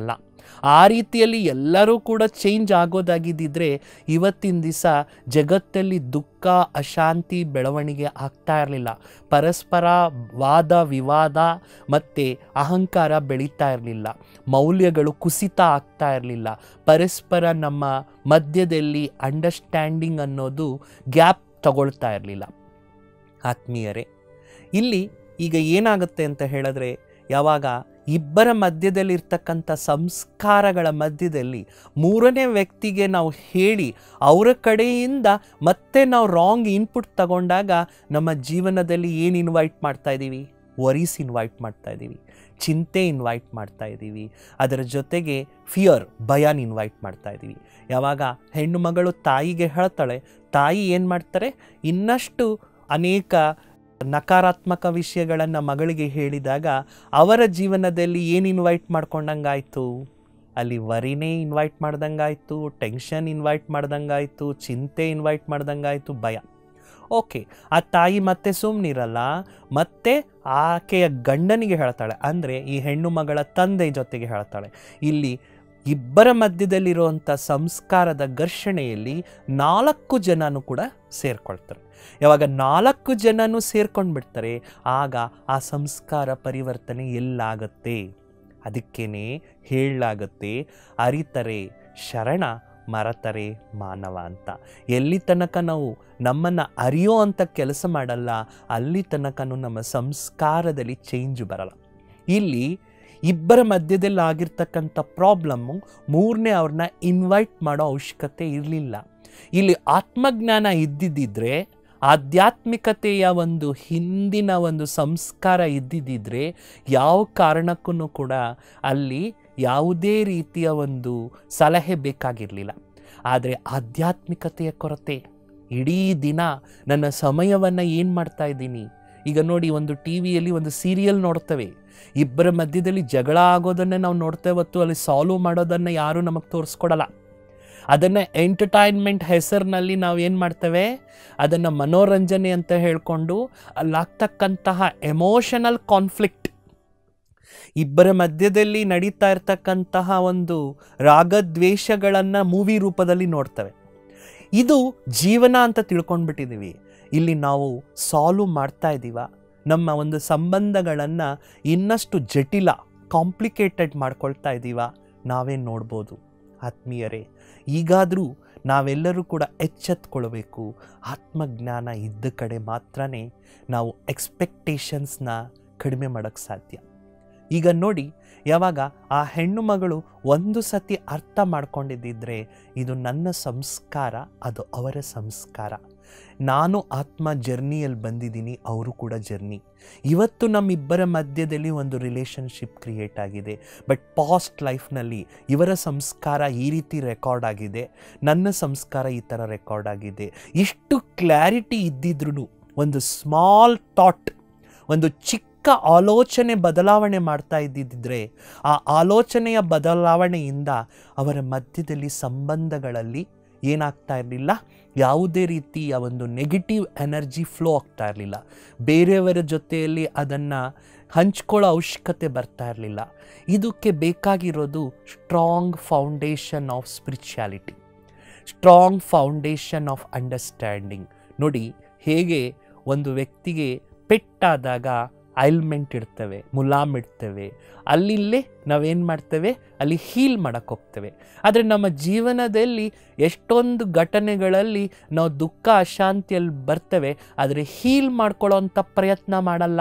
ಆ ರೀತಿಯಲ್ಲಿ ಎಲ್ಲರೂ ಕೂಡ ಚೇಂಜ್ ಆಗೋದಾಗಿದ್ದಿದ್ರೆ ಇವತ್ತಿನ ದಿವಸ ಜಗತ್ತಲ್ಲಿ ದುಃಖ, ಅಶಾಂತಿ, ಬೆಳವಣಿಗೆ ಆಗ್ತಾ ಇರಲಿಲ್ಲ. ಪರಸ್ಪರ ವಾದ ವಿವಾದ ಮತ್ತು ಅಹಂಕಾರ ಬೆಳೀತಾ ಇರಲಿಲ್ಲ. ಮೌಲ್ಯಗಳು ಕುಸಿತ ಆಗ್ತಾ ಇರಲಿಲ್ಲ. ಪರಸ್ಪರ ನಮ್ಮ ಮಧ್ಯದಲ್ಲಿ ಅಂಡರ್ಸ್ಟ್ಯಾಂಡಿಂಗ್ ಅನ್ನೋದು ಗ್ಯಾಪ್ ತಗೊಳ್ತಾ ಇರಲಿಲ್ಲ. ಆತ್ಮೀಯರೇ, ಇಲ್ಲಿ ಈಗ ಏನಾಗುತ್ತೆ ಅಂತ ಹೇಳಿದ್ರೆ, ಯಾವಾಗ ಇಬ್ಬರ ಮಧ್ಯದಲ್ಲಿರ್ತಕ್ಕಂಥ ಸಂಸ್ಕಾರಗಳ ಮಧ್ಯದಲ್ಲಿ ಮೂರನೇ ವ್ಯಕ್ತಿಗೆ ನಾವು ಹೇಳಿ ಅವರ ಕಡೆಯಿಂದ ಮತ್ತೆ ನಾವು ರಾಂಗ್ ಇನ್ಪುಟ್ ತಗೊಂಡಾಗ ನಮ್ಮ ಜೀವನದಲ್ಲಿ ಏನು ಇನ್ವೈಟ್ ಮಾಡ್ತಾ ಇದ್ದೀವಿ? ವರೀಸ್ ಇನ್ವೈಟ್ ಮಾಡ್ತಾ ಇದ್ದೀವಿ, ಚಿಂತೆ ಇನ್ವೈಟ್ ಮಾಡ್ತಾ ಇದ್ದೀವಿ, ಅದರ ಜೊತೆಗೆ ಫಿಯರ್, ಭಯನ ಇನ್ವೈಟ್ ಮಾಡ್ತಾ ಇದ್ದೀವಿ. ಯಾವಾಗ ಹೆಣ್ಣು ಮಗಳು ತಾಯಿಗೆ ಹೇಳ್ತಾಳೆ, ತಾಯಿ ಏನು ಮಾಡ್ತಾರೆ, ಇನ್ನಷ್ಟು ಅನೇಕ ನಕಾರಾತ್ಮಕ ವಿಷಯಗಳನ್ನು ಮಗಳಿಗೆ ಹೇಳಿದಾಗ ಅವರ ಜೀವನದಲ್ಲಿ ಏನು ಇನ್ವೈಟ್ ಮಾಡ್ಕೊಂಡಂಗಾಯಿತು? ಅಲ್ಲಿ ವರಿನೇ ಇನ್ವೈಟ್ ಮಾಡ್ದಂಗಾಯಿತು, ಟೆನ್ಷನ್ ಇನ್ವೈಟ್ ಮಾಡ್ದಂಗಾಯಿತು, ಚಿಂತೆ ಇನ್ವೈಟ್ ಮಾಡ್ದಂಗಾಯಿತು, ಭಯ. ಓಕೆ, ಆ ತಾಯಿ ಮತ್ತೆ ಸುಮ್ಮನಿರಲ್ಲ, ಮತ್ತೆ ಆಕೆಯ ಗಂಡನಿಗೆ ಹೇಳ್ತಾಳೆ, ಅಂದರೆ ಈ ಹೆಣ್ಣು ಮಗಳ ತಂದೆ ಜೊತೆಗೆ ಹೇಳ್ತಾಳೆ. ಇಲ್ಲಿ ಇಬ್ಬರ ಮಧ್ಯದಲ್ಲಿರುವಂಥ ಸಂಸ್ಕಾರದ ಘರ್ಷಣೆಯಲ್ಲಿ 4 ಜನನೂ ಕೂಡ ಸೇರ್ಕೊಳ್ತಾರೆ. ಯಾವಾಗ 4 ಜನನೂ ಸೇರ್ಕೊಂಡು ಬಿಡ್ತಾರೆ, ಆಗ ಆ ಸಂಸ್ಕಾರ ಪರಿವರ್ತನೆ ಎಲ್ಲಾಗತ್ತೆ? ಅದಕ್ಕೇನೆ ಹೇಳಲಾಗತ್ತೆ, ಅರಿತರೆ ಶರಣ, ಮರತರೆ ಮಾನವ ಅಂತ. ಎಲ್ಲಿ ತನಕ ನಾವು ನಮ್ಮನ್ನು ಅರಿಯೋ ಅಂಥ ಕೆಲಸ ಮಾಡಲ್ಲ, ಅಲ್ಲಿ ತನಕನೂ ನಮ್ಮ ಸಂಸ್ಕಾರದಲ್ಲಿ ಚೇಂಜ್ ಬರಲ್ಲ. ಇಲ್ಲಿ ಇಬ್ಬರ ಮಧ್ಯದಲ್ಲಿ ಆಗಿರ್ತಕ್ಕಂಥ ಪ್ರಾಬ್ಲಮ್ಮು ಮೂರನೇ ಅವ್ರನ್ನ ಇನ್ವೈಟ್ ಮಾಡೋ ಅವಶ್ಯಕತೆ ಇರಲಿಲ್ಲ. ಇಲ್ಲಿ ಆತ್ಮಜ್ಞಾನ ಇದ್ದಿದ್ದರೆ, ಆಧ್ಯಾತ್ಮಿಕತೆಯ ಒಂದು ಹಿಂದಿನ ಒಂದು ಸಂಸ್ಕಾರ ಇದ್ದಿದ್ದರೆ ಯಾವ ಕಾರಣಕ್ಕೂ ಕೂಡ ಅಲ್ಲಿ ಯಾವುದೇ ರೀತಿಯ ಒಂದು ಸಲಹೆ ಬೇಕಾಗಿರಲಿಲ್ಲ. ಆದರೆ ಆಧ್ಯಾತ್ಮಿಕತೆಯ ಕೊರತೆ, ಇಡೀ ದಿನ ನನ್ನ ಸಮಯವನ್ನು ಏನು ಮಾಡ್ತಾ ಇದ್ದೀನಿ? ಈಗ ನೋಡಿ, ಒಂದು ಟಿ ವಿಯಲ್ಲಿ ಒಂದು ಸೀರಿಯಲ್ ನೋಡ್ತೇವೆ, ಇಬ್ಬರ ಮಧ್ಯದಲ್ಲಿ ಜಗಳ ಆಗೋದನ್ನು ನಾವು ನೋಡ್ತೇವೆ ಹೊತ್ತು ಅಲ್ಲಿ ಸಾಲ್ವ್ ಮಾಡೋದನ್ನು ಯಾರೂ ನಮಗೆ ತೋರಿಸ್ಕೊಡಲ್ಲ. ಅದನ್ನು ಎಂಟರ್ಟೈನ್ಮೆಂಟ್ ಹೆಸರಿನಲ್ಲಿ ನಾವು ಏನು ಮಾಡ್ತೇವೆ, ಅದನ್ನು ಮನೋರಂಜನೆ ಅಂತ ಹೇಳಿಕೊಂಡು ಅಲ್ಲಾಗ್ತಕ್ಕಂತಹ ಎಮೋಷನಲ್ ಕಾನ್ಫ್ಲಿಕ್ಟ್, ಇಬ್ಬರ ಮಧ್ಯದಲ್ಲಿ ನಡೀತಾ ಇರ್ತಕ್ಕಂತಹ ಒಂದು ರಾಗದ್ವೇಷಗಳನ್ನು ಮೂವಿ ರೂಪದಲ್ಲಿ ನೋಡ್ತೇವೆ. ಇದು ಜೀವನ ಅಂತ ತಿಳ್ಕೊಂಡ್ಬಿಟ್ಟಿದ್ದೀವಿ. ಇಲ್ಲಿ ನಾವು ಸಾಲ್ವ್ ಮಾಡ್ತಾ ಇದ್ದೀವ, ನಮ್ಮ ಒಂದು ಸಂಬಂಧಗಳನ್ನು ಇನ್ನಷ್ಟು ಜಟಿಲ, ಕಾಂಪ್ಲಿಕೇಟೆಡ್ ಮಾಡ್ಕೊಳ್ತಾ ಇದ್ದೀವ, ನಾವೇ ನೋಡ್ಬೋದು. ಆತ್ಮೀಯರೇ, ಈಗಾದರೂ ನಾವೆಲ್ಲರೂ ಕೂಡ ಎಚ್ಚೆತ್ಕೊಳ್ಬೇಕು. ಆತ್ಮಜ್ಞಾನ ಇದ್ದ ಕಡೆ ಮಾತ್ರ ನಾವು ಎಕ್ಸ್ಪೆಕ್ಟೇಷನ್ಸ್ನ ಕಡಿಮೆ ಮಾಡೋಕ್ಕೆ ಸಾಧ್ಯ. ಈಗ ನೋಡಿ, ಯಾವಾಗ ಆ ಹೆಣ್ಣು ಮಗಳು ಒಂದು ಸತಿ ಅರ್ಥ ಮಾಡ್ಕೊಂಡಿದ್ದಿದ್ರೆ, ಇದು ನನ್ನ ಸಂಸ್ಕಾರ, ಅದು ಅವರ ಸಂಸ್ಕಾರ, ನಾನು ಆತ್ಮ ಜರ್ನಿಯಲ್ಲಿ ಬಂದಿದ್ದೀನಿ, ಅವರು ಕೂಡ ಜರ್ನಿ. ಇವತ್ತು ನಮ್ಮಿಬ್ಬರ ಮಧ್ಯದಲ್ಲಿ ಒಂದು ರಿಲೇಷನ್ಶಿಪ್ ಕ್ರಿಯೇಟ್ ಆಗಿದೆ. ಬಟ್ ಪಾಸ್ಟ್ ಲೈಫ್ನಲ್ಲಿ ಇವರ ಸಂಸ್ಕಾರ ಈ ರೀತಿ ರೆಕಾರ್ಡ್ ಆಗಿದೆ, ನನ್ನ ಸಂಸ್ಕಾರ ಈ ಥರ ರೆಕಾರ್ಡ್ ಆಗಿದೆ. ಇಷ್ಟು ಕ್ಲಾರಿಟಿ ಇದ್ದಿದ್ರೂ ಒಂದು ಸ್ಮಾಲ್ ಥಾಟ್, ಒಂದು ಚಿಕ್ಕ ಆಲೋಚನೆ ಬದಲಾವಣೆ ಮಾಡ್ತಾ ಇದ್ದಿದ್ದರೆ, ಆ ಆಲೋಚನೆಯ ಬದಲಾವಣೆಯಿಂದ ಅವರ ಮಧ್ಯದಲ್ಲಿ ಸಂಬಂಧಗಳಲ್ಲಿ ಏನಾಗ್ತಾ ಇರಲಿಲ್ಲ, ಯಾವುದೇ ರೀತಿಯ ಒಂದು ನೆಗೆಟಿವ್ ಎನರ್ಜಿ ಫ್ಲೋ ಆಗ್ತಾ ಇರಲಿಲ್ಲ. ಬೇರೆಯವರ ಜೊತೆಯಲ್ಲಿ ಅದನ್ನು ಹಂಚ್ಕೊಳ್ಳೋ ಅವಶ್ಯಕತೆ ಬರ್ತಾ ಇರಲಿಲ್ಲ. ಇದಕ್ಕೆ ಬೇಕಾಗಿರೋದು strong foundation of spirituality, strong foundation of understanding. ನೋಡಿ, ಹೇಗೆ ಒಂದು ವ್ಯಕ್ತಿಗೆ ಪೆಟ್ಟಾದಾಗ ಆಯಿಲ್ಮೆಂಟ್ ಇಡ್ತೇವೆ, ಮುಲಾಮ್ ಇಡ್ತೇವೆ, ಅಲ್ಲಿಲ್ಲೇ ನಾವೇನು ಮಾಡ್ತೇವೆ, ಅಲ್ಲಿ ಹೀಲ್ ಮಾಡೋಕ್ಕೆ ಹೋಗ್ತೇವೆ. ಆದರೆ ನಮ್ಮ ಜೀವನದಲ್ಲಿ ಎಷ್ಟೊಂದು ಘಟನೆಗಳಲ್ಲಿ ನಾವು ದುಃಖ, ಅಶಾಂತಿಯಲ್ಲಿ ಬರ್ತೇವೆ, ಆದರೆ ಹೀಲ್ ಮಾಡ್ಕೊಳ್ಳೋ ಅಂಥ ಪ್ರಯತ್ನ ಮಾಡಲ್ಲ.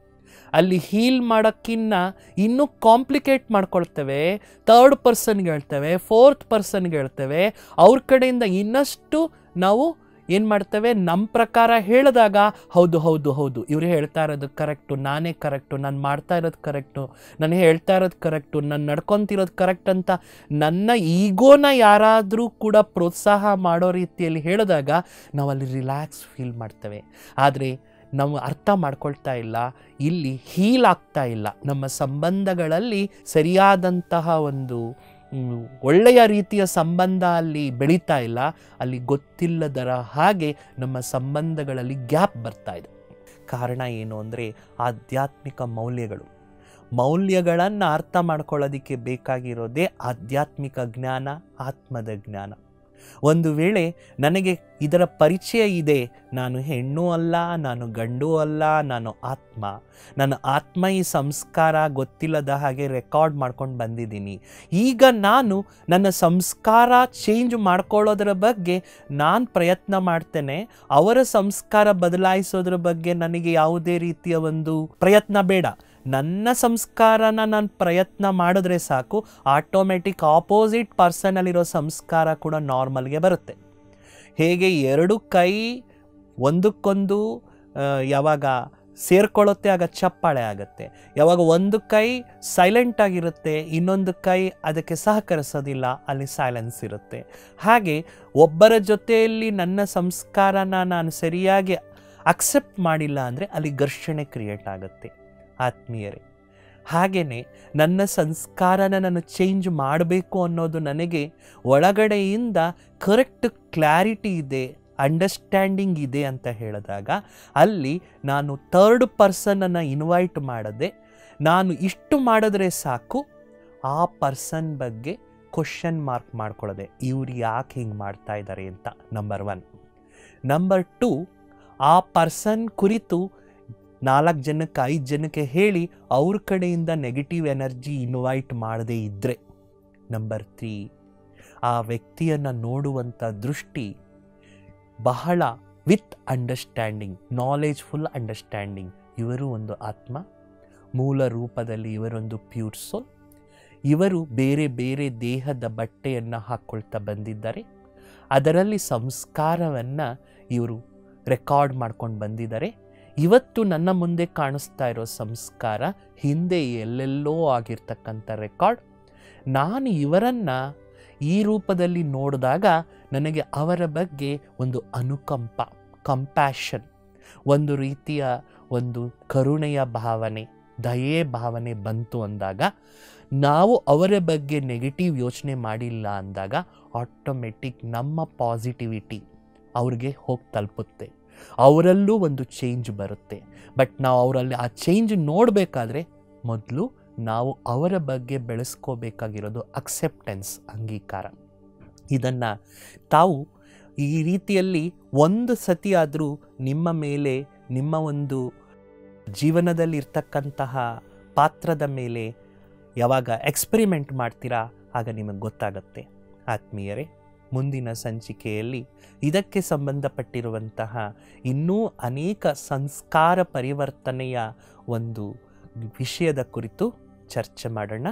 ಅಲ್ಲಿ ಹೀಲ್ ಮಾಡೋಕ್ಕಿನ್ನ ಇನ್ನೂ ಕಾಂಪ್ಲಿಕೇಟ್ ಮಾಡ್ಕೊಳ್ತೇವೆ, ಥರ್ಡ್ ಪರ್ಸನ್ಗೆ ಹೇಳ್ತೇವೆ, ಫೋರ್ತ್ ಪರ್ಸನ್ಗೆ ಹೇಳ್ತೇವೆ. ಅವ್ರ ಕಡೆಯಿಂದ ಇನ್ನಷ್ಟು ನಾವು ಏನು ಮಾಡ್ತೇವೆ, ನಮ್ಮ ಪ್ರಕಾರ ಹೇಳಿದಾಗ ಹೌದು ಹೌದು ಹೌದು ಇವರು ಹೇಳ್ತಾ ಇರೋದು ಕರೆಕ್ಟು, ನಾನೇ ಕರೆಕ್ಟು, ನಾನು ಮಾಡ್ತಾ ಇರೋದು ಕರೆಕ್ಟು, ನಾನು ಹೇಳ್ತಾ ಇರೋದು ಕರೆಕ್ಟು, ನಾನು ನಡ್ಕೊತಿರೋದು ಕರೆಕ್ಟ್ ಅಂತ ನನ್ನ ಈಗೋನ ಯಾರಾದರೂ ಕೂಡ ಪ್ರೋತ್ಸಾಹ ಮಾಡೋ ರೀತಿಯಲ್ಲಿ ಹೇಳಿದಾಗ ನಾವಲ್ಲಿ ರಿಲ್ಯಾಕ್ಸ್ ಫೀಲ್ ಮಾಡ್ತೇವೆ. ಆದರೆ ನಾವು ಅರ್ಥ ಮಾಡ್ಕೊಳ್ತಾ ಇಲ್ಲ, ಇಲ್ಲಿ ಹೀಲ್ ಆಗ್ತಾ ಇಲ್ಲ, ನಮ್ಮ ಸಂಬಂಧಗಳಲ್ಲಿ ಸರಿಯಾದಂತಹ ಒಂದು ಒಳ್ಳೆಯ ರೀತಿಯ ಸಂಬಂಧ ಅಲ್ಲಿ ಬೆಳೀತಾ ಇಲ್ಲ. ಅಲ್ಲಿ ಗೊತ್ತಿಲ್ಲದರ ಹಾಗೆ ನಮ್ಮ ಸಂಬಂಧಗಳಲ್ಲಿ ಗ್ಯಾಪ್ ಬರ್ತಾ ಇದೆ. ಕಾರಣ ಏನು ಅಂದರೆ ಆಧ್ಯಾತ್ಮಿಕ ಮೌಲ್ಯಗಳನ್ನು ಅರ್ಥ ಮಾಡ್ಕೊಳ್ಳೋದಕ್ಕೆ ಬೇಕಾಗಿರೋದೇ ಆಧ್ಯಾತ್ಮಿಕ ಜ್ಞಾನ, ಆತ್ಮದ ಜ್ಞಾನ. ಒಂದು ವೇಳೆ ನನಗೆ ಇದರ ಪರಿಚಯ ಇದೆ, ನಾನು ಹೆಣ್ಣು ಅಲ್ಲ, ನಾನು ಗಂಡು ಅಲ್ಲ, ನಾನು ಆತ್ಮ, ನನ್ನ ಆತ್ಮ ಈ ಸಂಸ್ಕಾರ ಗೊತ್ತಿಲ್ಲದ ಹಾಗೆ ರೆಕಾರ್ಡ್ ಮಾಡ್ಕೊಂಡು ಬಂದಿದ್ದೀನಿ, ಈಗ ನಾನು ನನ್ನ ಸಂಸ್ಕಾರ ಚೇಂಜ್ ಮಾಡ್ಕೊಳ್ಳೋದ್ರ ಬಗ್ಗೆ ನಾನು ಪ್ರಯತ್ನ ಮಾಡ್ತೇನೆ, ಅವರ ಸಂಸ್ಕಾರ ಬದಲಾಯಿಸೋದ್ರ ಬಗ್ಗೆ ನನಗೆ ಯಾವುದೇ ರೀತಿಯ ಒಂದು ಪ್ರಯತ್ನ ಬೇಡ, ನನ್ನ ಸಂಸ್ಕಾರನ ನಾನು ಪ್ರಯತ್ನ ಮಾಡಿದ್ರೆ ಸಾಕು, ಆಟೋಮೆಟಿಕ್ ಆಪೋಸಿಟ್ ಪರ್ಸನಲ್ಲಿರೋ ಸಂಸ್ಕಾರ ಕೂಡ ನಾರ್ಮಲ್ಗೆ ಬರುತ್ತೆ. ಹೇಗೆ ಎರಡು ಕೈ ಒಂದಕ್ಕೊಂದು ಯಾವಾಗ ಸೇರ್ಕೊಳ್ಳುತ್ತೆ ಆಗ ಚಪ್ಪಾಳೆ ಆಗುತ್ತೆ, ಯಾವಾಗ ಒಂದು ಕೈ ಸೈಲೆಂಟ್ ಆಗಿರುತ್ತೆ ಇನ್ನೊಂದು ಕೈ ಅದಕ್ಕೆ ಸಹಕರಿಸೋದಿಲ್ಲ ಅಲ್ಲಿ ಸೈಲೆನ್ಸ್ ಇರುತ್ತೆ. ಹಾಗೆ ಒಬ್ಬರ ಜೊತೆಯಲ್ಲಿ ನನ್ನ ಸಂಸ್ಕಾರನ ನಾನು ಸರಿಯಾಗಿ ಅಕ್ಸೆಪ್ಟ್ ಮಾಡಿಲ್ಲ ಅಂದರೆ ಅಲ್ಲಿ ಘರ್ಷಣೆ ಕ್ರಿಯೇಟ್ ಆಗುತ್ತೆ. ಆತ್ಮೀಯರೇ, ಹಾಗೆಯೇ ನನ್ನ ಸಂಸ್ಕಾರನ ನಾನು ಚೇಂಜ್ ಮಾಡಬೇಕು ಅನ್ನೋದು ನನಗೆ ಒಳಗಡೆಯಿಂದ ಕರೆಕ್ಟ್ ಕ್ಲಾರಿಟಿ ಇದೆ, ಅಂಡರ್ಸ್ಟ್ಯಾಂಡಿಂಗ್ ಇದೆ ಅಂತ ಹೇಳಿದಾಗ ಅಲ್ಲಿ ನಾನು ಥರ್ಡ್ ಪರ್ಸನನ್ನು ಇನ್ವೈಟ್ ಮಾಡದೆ ನಾನು ಇಷ್ಟು ಮಾಡಿದ್ರೆ ಸಾಕು ಆ ಪರ್ಸನ್ ಬಗ್ಗೆ ಕ್ವಶನ್ ಮಾರ್ಕ್ ಮಾಡ್ಕೊಳ್ಳೋದೆ, ಇವ್ರು ಯಾಕೆ ಹಿಂಗೆ ಮಾಡ್ತಾ ಇದ್ದಾರೆ ಅಂತ. ನಂಬರ್ 1. ನಂಬರ್ 2, ಆ ಪರ್ಸನ್ ಕುರಿತು 4 ಜನಕ್ಕೆ 5 ಜನಕ್ಕೆ ಹೇಳಿ ಅವ್ರ ಕಡೆಯಿಂದ ನೆಗೆಟಿವ್ ಎನರ್ಜಿ ಇನ್ವೈಟ್ ಮಾಡದೇ ಇದ್ದರೆ. ನಂಬರ್ 3, ಆ ವ್ಯಕ್ತಿಯನ್ನು ನೋಡುವಂಥ ದೃಷ್ಟಿ ಬಹಳ ವಿತ್ ಅಂಡರ್ಸ್ಟ್ಯಾಂಡಿಂಗ್, ನಾಲೆಜ್ಫುಲ್ ಅಂಡರ್ಸ್ಟ್ಯಾಂಡಿಂಗ್, ಇವರು ಒಂದು ಆತ್ಮ, ಮೂಲ ರೂಪದಲ್ಲಿ ಇವರೊಂದು ಪ್ಯೂರ್ ಸೋಲ್, ಇವರು ಬೇರೆ ಬೇರೆ ದೇಹದ ಬಟ್ಟೆಯನ್ನು ಹಾಕ್ಕೊಳ್ತಾ ಬಂದಿದ್ದಾರೆ, ಅದರಲ್ಲಿ ಸಂಸ್ಕಾರವನ್ನು ಇವರು ರೆಕಾರ್ಡ್ ಮಾಡ್ಕೊಂಡು ಬಂದಿದ್ದಾರೆ, ಇವತ್ತು ನನ್ನ ಮುಂದೆ ಕಾಣಿಸ್ತಾ ಇರೋ ಸಂಸ್ಕಾರ ಹಿಂದೆ ಎಲ್ಲೆಲ್ಲೋ ಆಗಿರ್ತಕ್ಕಂಥ ರೆಕಾರ್ಡ್, ನಾನು ಇವರನ್ನು ಈ ರೂಪದಲ್ಲಿ ನೋಡಿದಾಗ ನನಗೆ ಅವರ ಬಗ್ಗೆ ಒಂದು ಅನುಕಂಪ, ಕಂಪ್ಯಾಷನ್, ಒಂದು ರೀತಿಯ ಒಂದು ಕರುಣೆಯ ಭಾವನೆ, ದಯೆ ಭಾವನೆ ಬಂತು ಅಂದಾಗ, ನಾವು ಅವರ ಬಗ್ಗೆ ನೆಗೆಟಿವ್ ಯೋಚನೆ ಮಾಡಿಲ್ಲ ಅಂದಾಗ ಆಟೋಮೆಟಿಕ್ ನಮ್ಮ ಪಾಸಿಟಿವಿಟಿ ಅವ್ರಿಗೆ ಹೋಗಿ ತಲುಪುತ್ತೆ, ಅವರಲ್ಲೂ ಒಂದು ಚೇಂಜ್ ಬರುತ್ತೆ. ಬಟ್ ನಾವು ಅವರಲ್ಲಿ ಆ ಚೇಂಜ್ ನೋಡಬೇಕಾದ್ರೆ ಮೊದಲು ನಾವು ಅವರ ಬಗ್ಗೆ ಬೆಳೆಸ್ಕೋಬೇಕಾಗಿರೋದು ಅಕ್ಸೆಪ್ಟೆನ್ಸ್, ಅಂಗೀಕಾರ. ಇದನ್ನು ತಾವು ಈ ರೀತಿಯಲ್ಲಿ ಒಂದು ಸತಿ ಆದರೂ ನಿಮ್ಮ ಮೇಲೆ, ನಿಮ್ಮ ಒಂದು ಜೀವನದಲ್ಲಿ ಇರ್ತಕ್ಕಂತಹ ಪಾತ್ರದ ಮೇಲೆ ಯಾವಾಗ ಎಕ್ಸ್ಪೆರಿಮೆಂಟ್ ಮಾಡ್ತೀರಾ ಆಗ ನಿಮಗೆ ಗೊತ್ತಾಗುತ್ತೆ. ಆತ್ಮೀಯರೇ, ಮುಂದಿನ ಸಂಚಿಕೆಯಲ್ಲಿ ಇದಕ್ಕೆ ಸಂಬಂಧಪಟ್ಟಿರುವಂತಹ ಇನ್ನೂ ಅನೇಕ ಸಂಸ್ಕಾರ ಪರಿವರ್ತನೆಯ ಒಂದು ವಿಷಯದ ಕುರಿತು ಚರ್ಚೆ ಮಾಡೋಣ.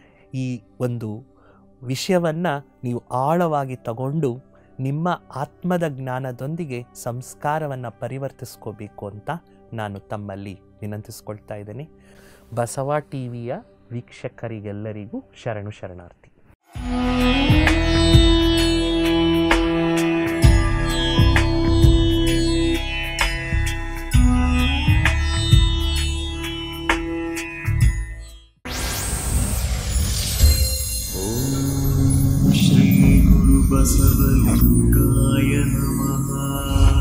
ಈ ಒಂದು ವಿಷಯವನ್ನು ನೀವು ಆಳವಾಗಿ ತಗೊಂಡು ನಿಮ್ಮ ಆತ್ಮದ ಜ್ಞಾನದೊಂದಿಗೆ ಸಂಸ್ಕಾರವನ್ನು ಪರಿವರ್ತಿಸ್ಕೋಬೇಕು ಅಂತ ನಾನು ತಮ್ಮಲ್ಲಿ ವಿನಂತಿಸ್ಕೊಳ್ತಾ ಇದ್ದೇನೆ. ಬಸವ ಟಿವಿಯ ವೀಕ್ಷಕರಿಗೆಲ್ಲರಿಗೂ ಶರಣು ಶರಣಾರ್ಥಿ. ಶ್ರೀ ಗುರು ಬಸವಲಿಂಗಾಯ ನಮಃ.